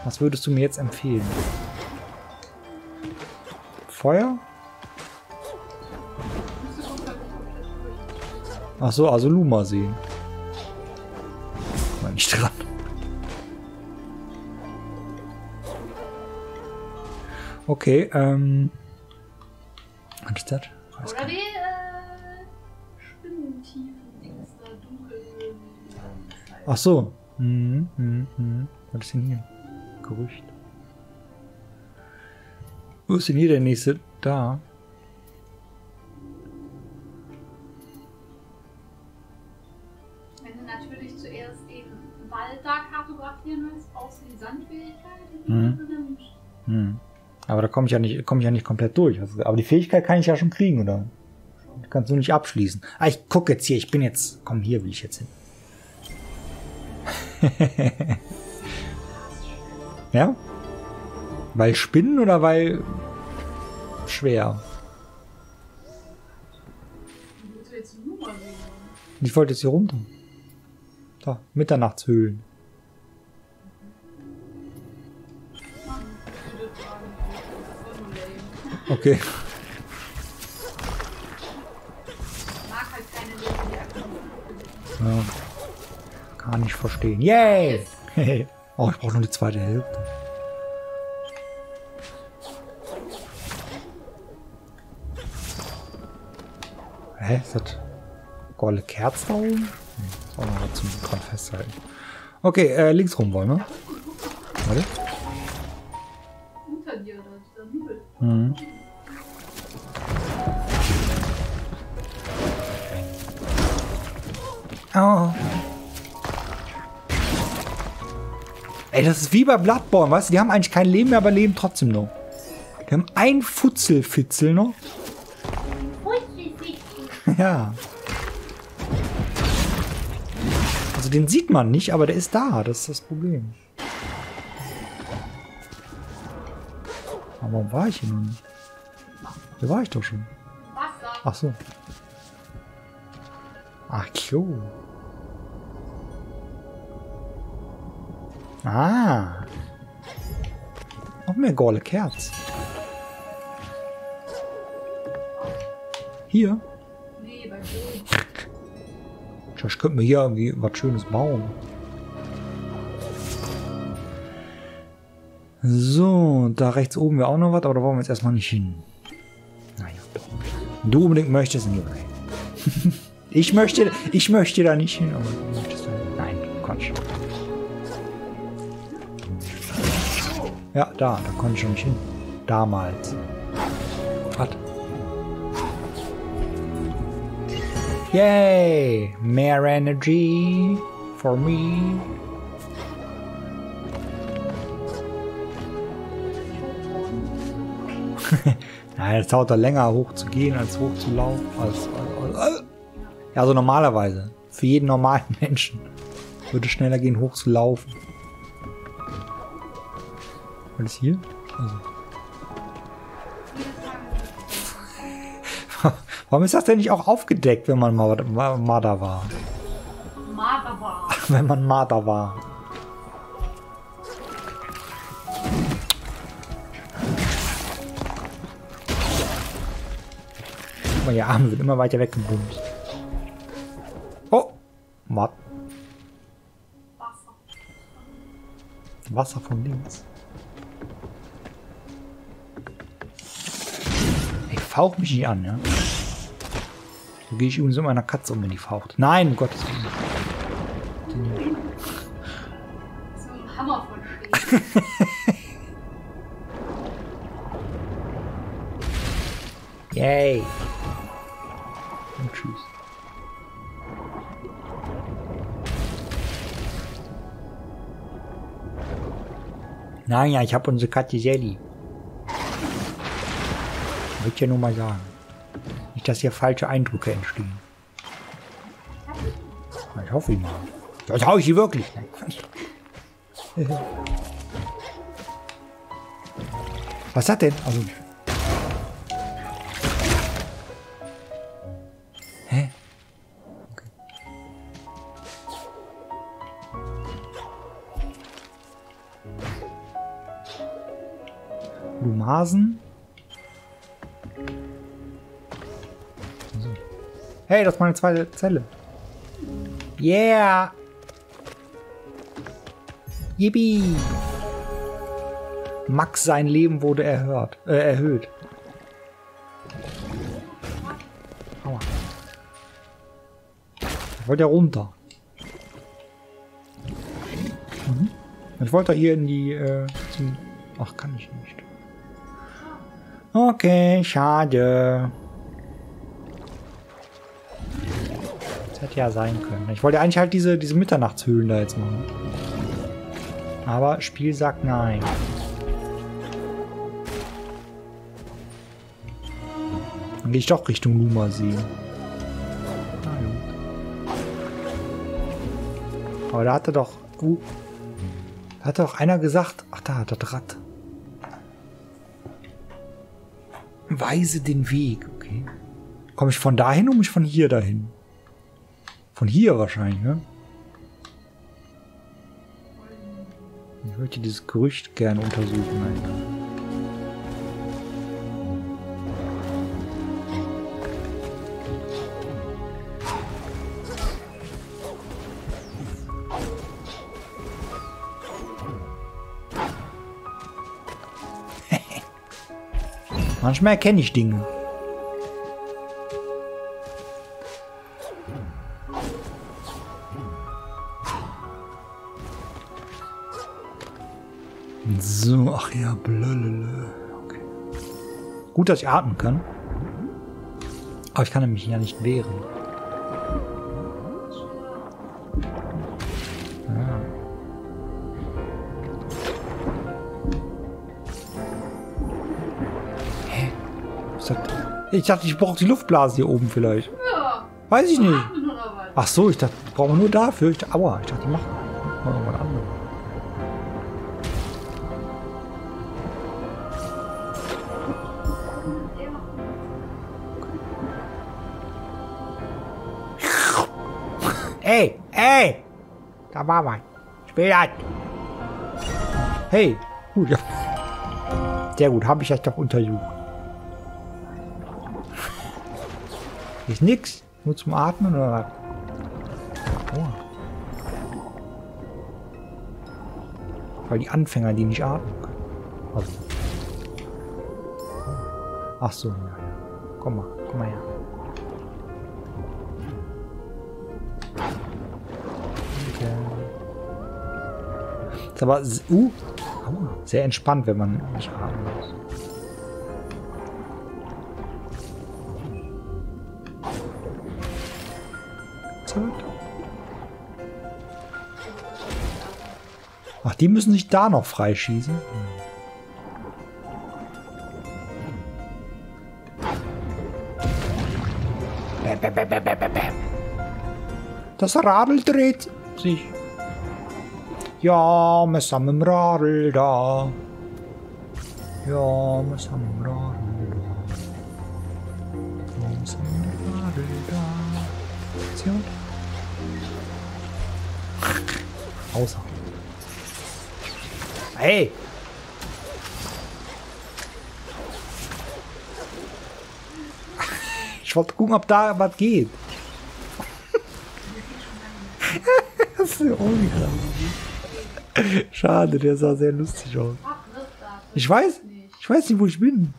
Was würdest du mir jetzt empfehlen? Feuer? Ach so, also Luma sehen. Mal nicht dran. Okay, was ist das? Oder die Spinnentiefen-Dings da dunkel. Ach so. Was ist denn hier? Gerücht. Wo ist denn hier der nächste? Da. Wenn du natürlich zuerst den Wald da kartografieren willst, brauchst du die Sandfähigkeit, die du nimmst. Aber da komme ich ja nicht komplett durch. Also, aber die Fähigkeit kann ich ja schon kriegen, oder? Die kannst du nicht abschließen. Ah, ich gucke jetzt hier. Komm, hier will ich jetzt hin. Ja? Weil Spinnen oder weil schwer? Willst du jetzt die Nummer sehen? Ich wollte jetzt hier runter. Da, Mitternachtshöhlen. Okay. Ich mag halt keine Leben, die Ja. Kann ich verstehen. Yay! Oh, ich brauche nur die zweite Hälfte. Hä? Ist das goldene Kerze da oben? Nee, ist auch noch was zum dran festhalten. Okay, links rum wollen wir. Warte. unter dir, da dieser Hügel. Oh. Ey, das ist wie bei Bloodborne, weißt du? Die haben eigentlich kein Leben mehr, aber leben trotzdem noch. Die haben ein Futzelfitzel noch. Ja. Also den sieht man nicht, aber der ist da. Das ist das Problem. Aber warum war ich hier noch nicht? Hier war ich doch schon. Wasser. Ach so. Ach so. Ah. Noch mehr Gorle Kerz. Hier? Nee, bei dir. Ich könnte mir hier irgendwie was Schönes bauen. So, da rechts oben wäre auch noch was, aber da wollen wir jetzt erstmal nicht hin. Naja, doch. Wenn du unbedingt möchtest, nee, okay. ich möchte da nicht hin, aber du möchtest da hin. Nein, Quatsch. Ja, da konnte ich schon nicht hin. Damals. Was? Yay! Mehr Energy for me. Nein, es dauert da länger hoch zu gehen, als hoch zu laufen. Ja, also normalerweise. Für jeden normalen Menschen würde es schneller gehen, hoch zu laufen. Was ist hier? Also. Warum ist das denn nicht auch aufgedeckt, wenn man mal da war? Marderbar. Wenn man mal da war. Guck mal, ihr Arme wird immer weiter weggebumst. Oh! Matt. Wasser. Wasser von links. Ich fauch mich nicht an, ja? So gehe ich übrigens mit meiner Katze um, wenn die faucht. Nein, um Gottes Willen. So ein Hammer von stehen. Yay. Und tschüss. Nein, ja, ich habe unsere Katze sehr lieb. Würde ich ja nur mal sagen. Nicht, dass hier falsche Eindrücke entstehen. Ich hoffe ich mal. Das hau ich hier wirklich. Was hat denn? Also. Hä? Okay. Lumasen. So. Hey, das ist meine zweite Zelle. Yeah! Yippie! Max, sein Leben wurde erhöht. Aua. Ich wollte ja runter. Mhm. Ich wollte hier in die... Ach, kann ich nicht. Okay, schade. Das hätte ja sein können. Ich wollte eigentlich halt diese Mitternachtshöhlen da jetzt machen. Aber Spiel sagt nein. Dann gehe ich doch Richtung Lumasee. Aber da hatte doch... da hatte doch einer gesagt... Ach, da hat das Rad. Weise den Weg, okay. Komme ich von dahin oder muss ich von hier dahin? Von hier wahrscheinlich, ne? Ich möchte dieses Gerücht gerne untersuchen. Manchmal erkenne ich Dinge. So, ach ja, blödele. Okay. Gut, dass ich atmen kann. Aber ich kann mich ja nicht wehren. Ja. Hä? Ich dachte, ich brauche die Luftblase hier oben vielleicht. Ja. Weiß ich nicht. Atmen oder was? Ach so, ich dachte, brauchen wir nur dafür. Aua, ich dachte, die machen irgendwas anderes. Ey, ey! Da war was. Spielert! Hey, gut, ja. Sehr gut, habe ich euch doch untersucht. Ist nix? Nur zum Atmen oder was? Oh. Weil die Anfänger, die nicht atmen können. Also. Ach so, ja. Komm mal her. Ist aber sehr entspannt, wenn man nicht atmen muss. Ach, die müssen sich da noch freischießen. Das Radl dreht sich. Ja, wir sind mit dem Radl da. Ja, wir sind mit dem Radl da. Wir sind mit dem Radl da. Aktion. Außer. Hey! Ich wollte gucken, ob da was geht. Das ist ja ungeil. Schade, der sah sehr lustig aus. Ich weiß nicht, wo ich bin.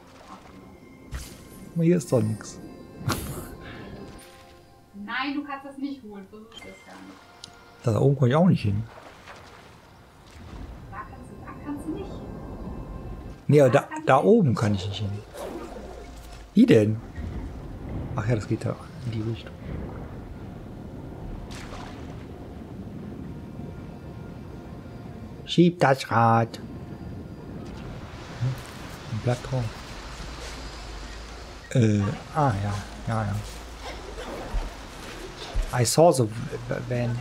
Aber hier ist doch nichts. Nein, du kannst das nicht holen. Versuch das gar nicht. Da oben komme ich auch nicht hin. Da kannst du nicht. Nee, aber da oben kann ich nicht hin. Wie denn? Ach ja, das geht da in die Richtung. Schieb das Rad. Ein Blatt drauf. Ja. I saw the van.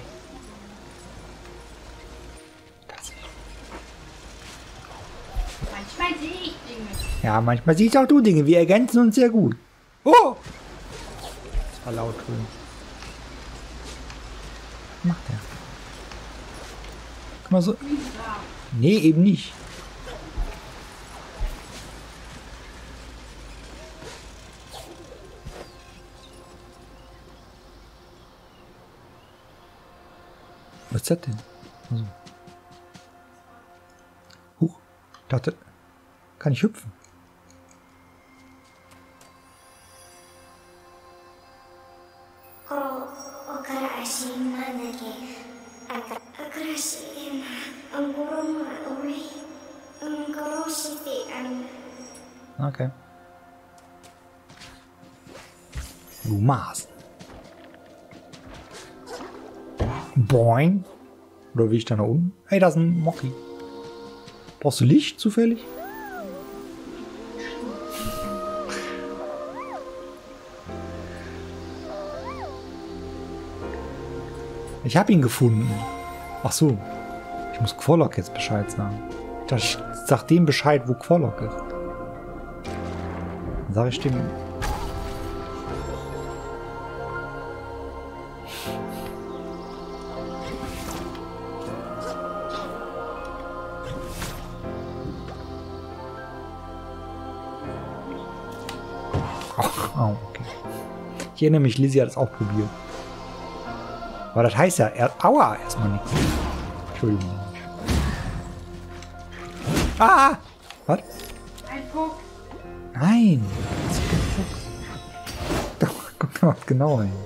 Manchmal sehe ich Dinge. Ja, manchmal siehst auch du Dinge. Wir ergänzen uns sehr gut. Oh! Das war laut drüben. Was macht der? Guck mal so. Nee, eben nicht. ist das denn? Also. Huch, dachte, kann ich hüpfen? Okay. Lumas. Boing. Oder wie ich da nach unten? Hey, da ist ein Mocky. Brauchst du Licht zufällig? Ich habe ihn gefunden. Ach so. Ich muss Quorlock jetzt Bescheid sagen. Ich sag dem Bescheid, wo Quorlock ist. Dann sag ich dem... Oh, okay. Ich erinnere mich, Lizzie hat es auch probiert. Aber das heißt ja, aua, erstmal nichts. Entschuldigung. Ah! Was? Ein Fuchs. Nein! Das ist kein Fuchs. Doch, guck mal genau hin.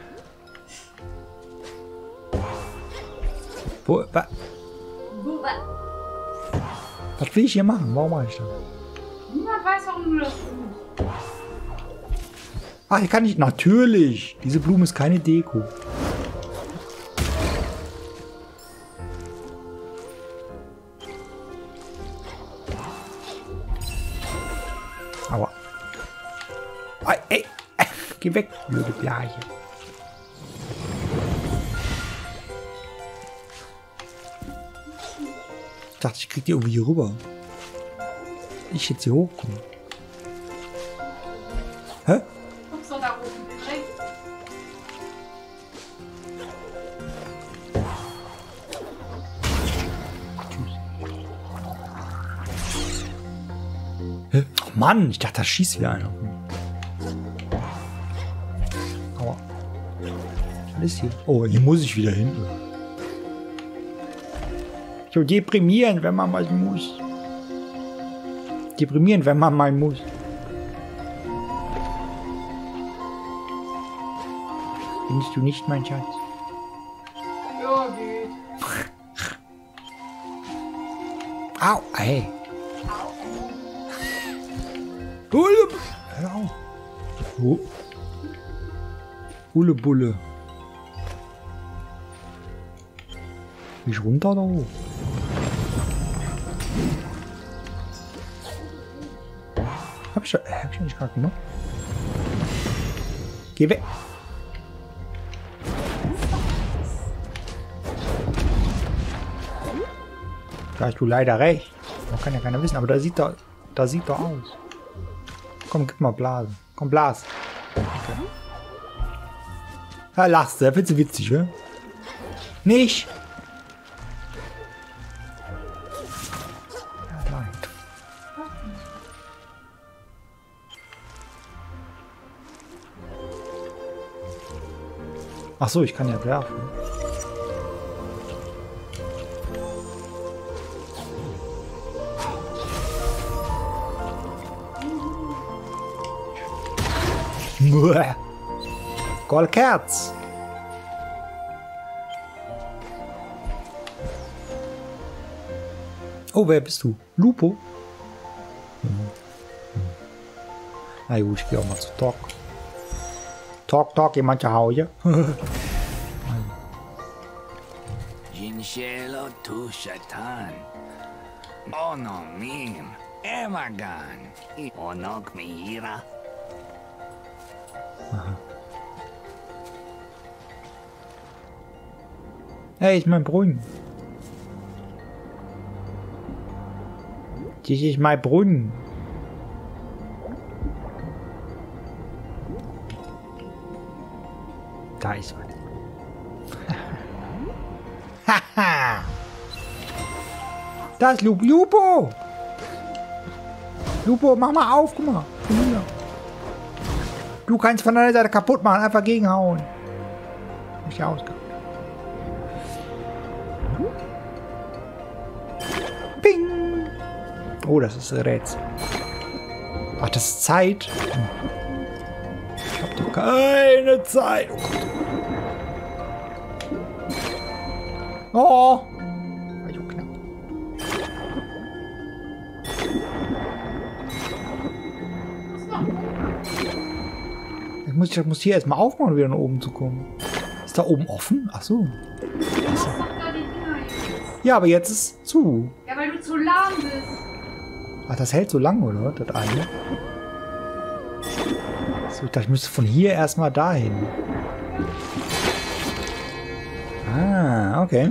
Was will ich hier machen? Warum mache ich das? Niemand weiß, warum du das tust. Ach, ich kann nicht. Natürlich! Diese Blume ist keine Deko. Aua. Ey! Geh weg, blöde Bärche. Ich dachte, ich krieg die irgendwie hier rüber. Ich jetzt hier hochkomme. Hä? Guckst du da oben? Rechts. Hä? Oh Mann, ich dachte, da schießt wieder einer. Aua. Was ist hier? Oh, hier muss ich wieder hin. So deprimierend, wenn man mal muss. Deprimierend, wenn man mal muss. Findest du nicht, mein Schatz? Ja, geht. Au, ey. Hör auf. Oh. Bulle, Bulle. Bin ich runter oder hoch? Hab ich nicht gerade gemacht? Geh weg. Da hast du leider recht. Das kann ja keiner wissen, aber da sieht doch aus. Komm, gib mal Blase. Komm, Blas. Okay. Ja, lachst du, findest du witzig, oder? Nicht? Ja, nein. Ach so, ich kann ja werfen. Goldkerz. Oh, wer bist du? Lupo? Na gut, ich gehe auch mal zu Talk. Talk, jemand zu Hause? Jinshelo tu Shatan. Ono mim. Emagan. Onok Mira. Hey, ist mein Brunnen. Das ist mein Brunnen. Da ist was. Haha. Da ist Lupo. Lupo, mach mal auf, guck mal. Du kannst von der Seite kaputt machen, einfach gegenhauen. Ich ausgehauen. Ping! Oh, das ist ein Rätsel. Ach, das ist Zeit. Ich hab doch keine Zeit. Oh! War ja knapp. Ich muss hier erstmal aufmachen, um wieder nach oben zu kommen. Ist da oben offen? Ach so. Ja, aber jetzt ist es zu. Ja, weil du zu lahm bist. Ach, das hält so lang, oder? Das eine. So, ich dachte, ich müsste von hier erstmal dahin. Ah, okay.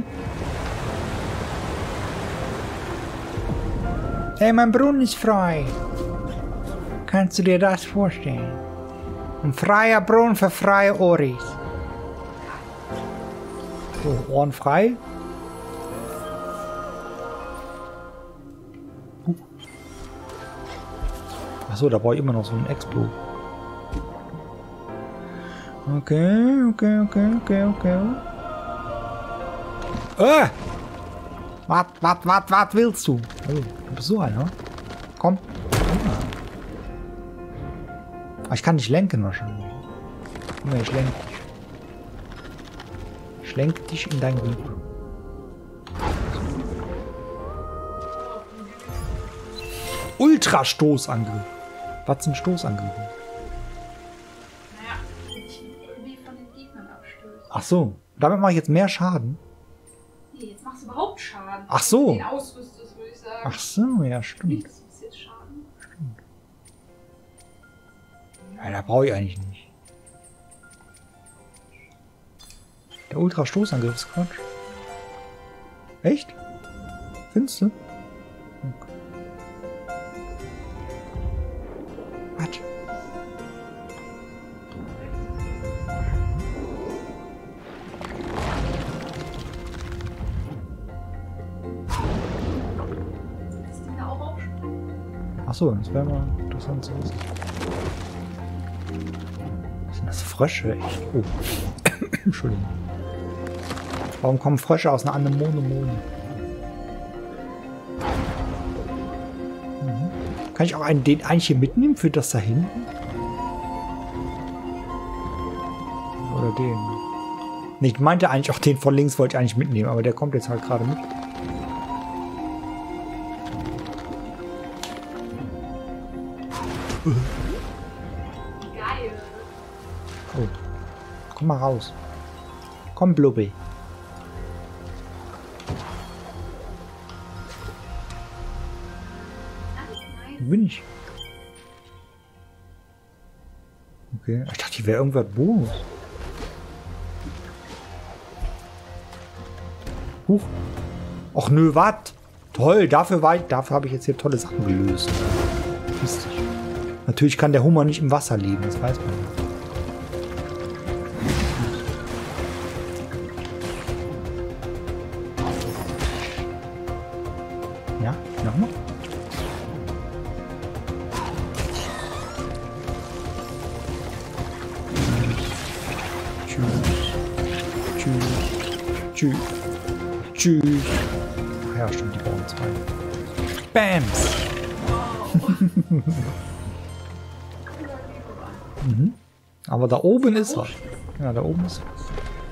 Hey, mein Brunnen ist frei. Kannst du dir das vorstellen? Ein freier Brunnen für freie Oris. So, Ohren frei. Achso, da brauche ich immer noch so einen Explo. Okay. Was willst du? Oh, du bist so einer. Komm. Ich kann nicht lenken wahrscheinlich. Nee, ich lenke dich. Ich lenke dich in dein Glück. Ultrastoßangriff. Was sind Stoßangriffe? Naja, ich irgendwie von den Gegnern abstößt. Ach so, damit mache ich jetzt mehr Schaden. Nee, jetzt machst du überhaupt Schaden. Ach so. Den ausrüstest, würde ich sagen. Ach so, ja, stimmt. Nichts ist jetzt Schaden. Ja, da brauche ich eigentlich nicht. Der Ultrastoßangriff ist Quatsch. Echt? Findest du? Okay. Quatsch. Ist die da auch aufspringen? Achso, das wäre mal interessant zu wissen. Was sind das Frösche? Echt? Oh. Entschuldigung. Warum kommen Frösche aus einer Anemone? Kann ich auch den eigentlich hier mitnehmen für das da hinten? Oder den? Nee, ich meinte eigentlich auch den von links wollte ich eigentlich mitnehmen, aber der kommt jetzt halt gerade mit. Geil. Oh. Komm mal raus. Komm, Blubbi. Wo bin ich? Okay. Ich dachte, hier wäre irgendwas Bonus. Huch. Och nö, was? Toll, dafür habe ich jetzt hier tolle Sachen gelöst. Lustig. Natürlich kann der Hummer nicht im Wasser leben, das weiß man nicht. Ja, nochmal. Tschüss. Ach ja, stimmt, die brauchen zwei. Bams! Mhm. Aber da oben ist was. Ja, da oben ist was.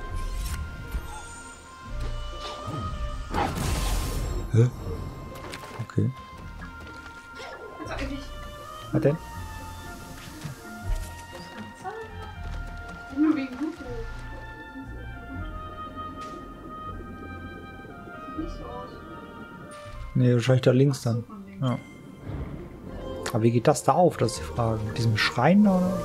Hä? Okay. Also eigentlich. Was denn? Nur wegen Hugo. Sieht nicht so aus. Nee, wahrscheinlich da links dann. Ja. Aber wie geht das da auf? Das ist die Frage. Mit diesem Schrein da, oder?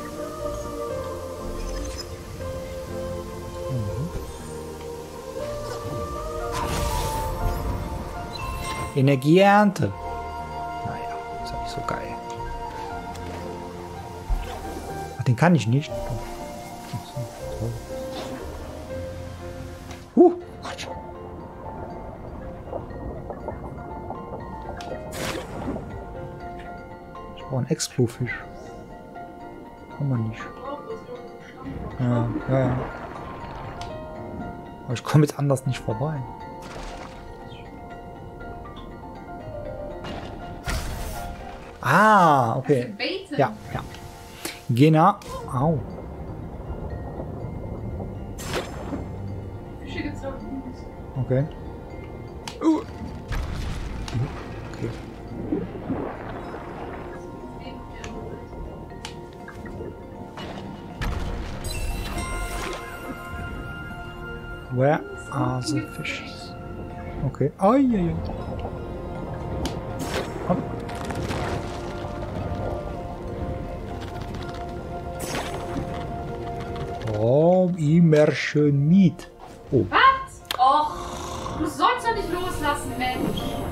Energieernte. Naja, ist ja nicht so geil. Ach, den kann ich nicht. Quatsch. Ich brauche einen Explofisch. Kann man nicht. Ja. Aber ich komme jetzt anders nicht vorbei. Ah, okay. Baiten. Ja, ja. Genau. Au. Fische gibt's doch nicht. Okay. Okay. Where are the fishes? Okay. Ai, ai, ai. Hopp. Oh, immersion meat. Oh. Was? Och, du sollst doch nicht loslassen, Mensch.